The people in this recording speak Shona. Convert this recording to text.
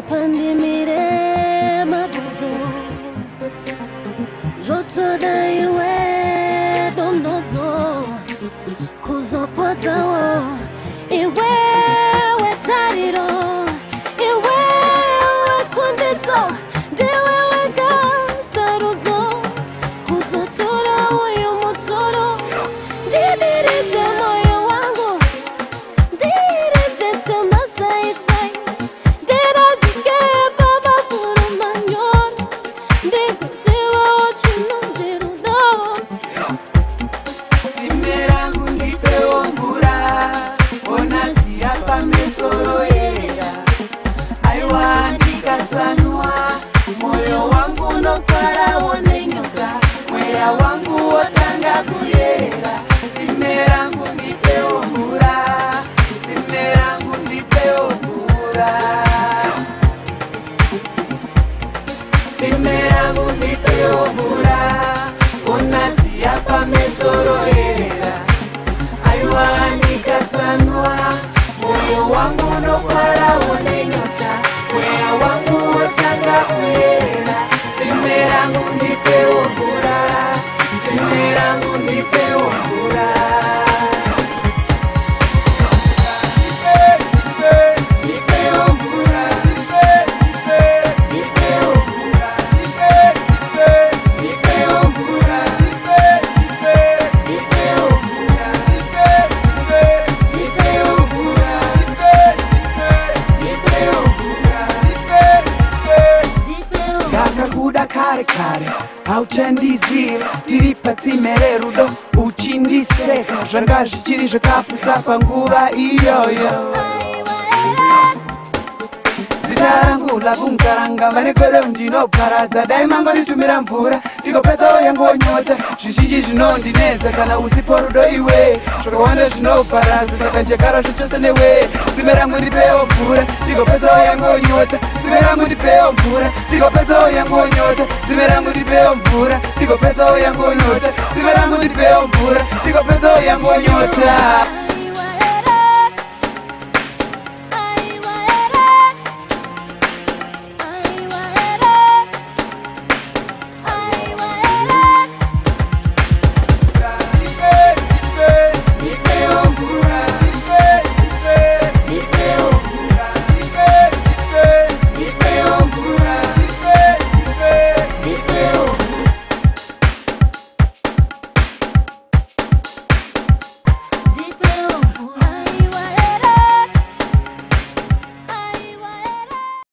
pandimire mabuzo jotoda iwe dondozo kuzopotao iwe wetariro iwe wekundiso ndiwe wega saruzo kuzotora uyu mutoro ndidirize moyo wangu ndidirize sema saisai ndirazike baba furu manyoro ndikuziwa ochino ndirudo Zimerangu ndipewo mvura onasiya pamesoro yera aiwa ndikasanwa moyo wangu nokara wone nyota mweya wangu wotanga kuyera Zimerangu ndipewo mvura Zimerangu ndipewo mvura Zimerangu ndipewo mvura onasiya pamesoro yera aiwa ndikasanwa moyo wangu nokara wone nyota mweya wangu wotanga kuyera Zimerangu ndipewo mvura Zimerangu ndipewo mvura Ndipewo mvura Ndipewo mvura Ndipewo mvura Ndipewo mvura Ndipewo mvura Ndipewo mvura Ndakakuda kare kare auchandizira tiri patsimere rudo uchindiseka zvanga zvichiri zvakapusa panguva iyoyo zita rangu lakungaranga vanekore ndinoparadza dai mangonitumira mvura ndikopedzawo yangonyota zvizhinji zvinondinetsa kana usipo rudo iwe zvakawanda zvinoparadza saka njagara zvachose newe zime rangu ndipewo mvura ndikopedzawo yangonyota zime rangu ndipewo mvura ndikopedzawo yangonyota zime rangu ndipewo mvura ndikopedzawo yangonyota zime rangu ndipewo mvura ndikopedzawo yangonyota